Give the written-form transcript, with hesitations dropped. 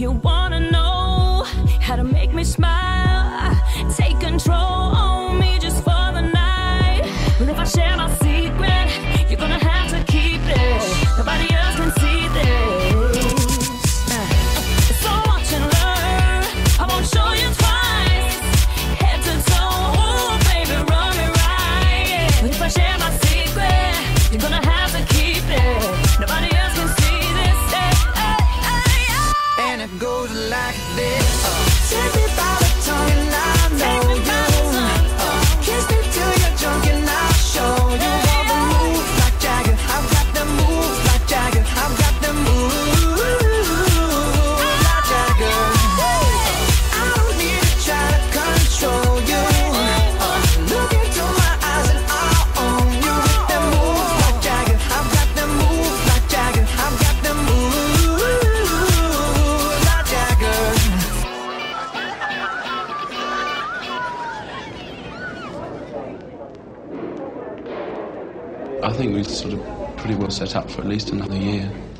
You wanna know how to make me smile, take control on me just for the night. But if I share my secret, you're gonna have to keep it. Nobody else can see this. So watch and learn, I won't show you twice. Head to toe, ooh, baby, run me right. But if I share my secret, you're gonna have to keep it. Nobody else can see this. And it goes like this. Take me by the tongue and I know you. Kiss me till you're drunk and I'll show you all the moves like Jagger. I've got them moves like Jagger. I've got them moves like Jagger. I don't need to try to control you. Look into my eyes and I'll own you with them moves like Jagger. I've got them moves like Jagger. I've got them moves like Jagger. I think we're sort of pretty well set up for at least another year.